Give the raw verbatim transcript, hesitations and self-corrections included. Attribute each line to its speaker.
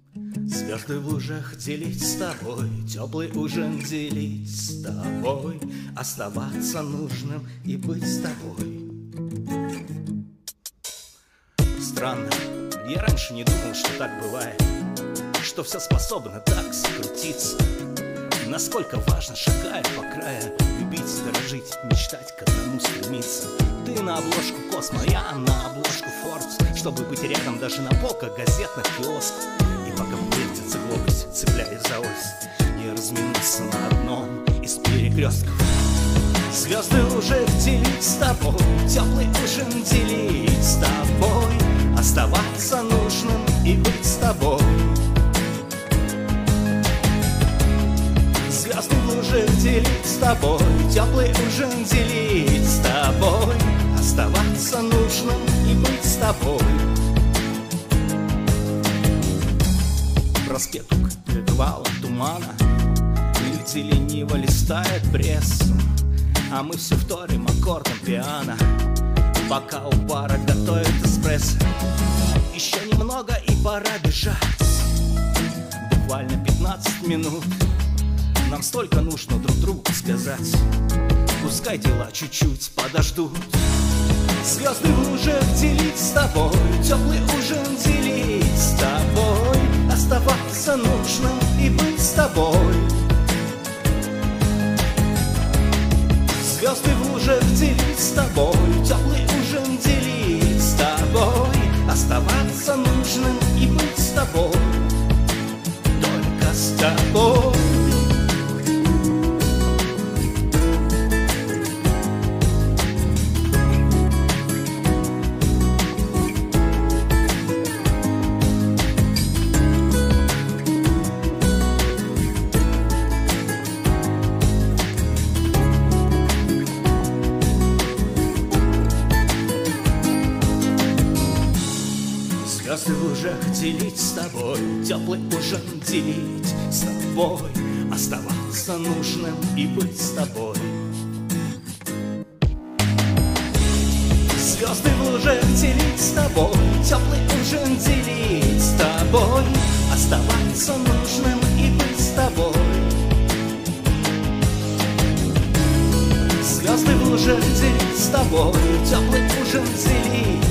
Speaker 1: Звезды в лужах делить с тобой, теплый ужин делить с тобой, оставаться нужным и быть с тобой. Странно, я раньше не думал, что так бывает, что все способно так скрутиться. Насколько важно, шагая по краю, любить, дорожить, мечтать, к одному стремиться. Ты на обложку Космо, я на обложку Forbes, чтобы быть рядом даже на полках газетных киосков. И пока вертится глобус, цепляясь за ось, не разминуться на одном из перекрестков. Звезды уже делить с тобой, теплый ужин делить с тобой, оставаться нужным и быть с тобой. Звезды в лужах делить с тобой, теплый ужин делить с тобой, оставаться нужным и быть с тобой. Проспект как валом тумана, люди лениво листают прессу, а мы все вторим аккордом пиано, пока у бара готовят эспрессо. Еще немного и пора бежать, буквально пятнадцать минут. Нам столько нужно друг другу сказать, пускай дела чуть-чуть подождут. Звезды в лужах делить с тобой, теплый ужин делить с тобой, оставаться нужным и быть с тобой. Звезды в лужах делить с тобой, теплый ужин делить с тобой, оставаться нужным и быть с тобой, только с тобой. Звезды в лужах делить с тобой, теплый ужин делить с тобой, оставаться нужным и быть с тобой. Звезды в лужах делить с тобой, теплый ужин делить с тобой, оставаться нужным и быть с тобой. Звезды в лужах делить с тобой, теплый ужин делить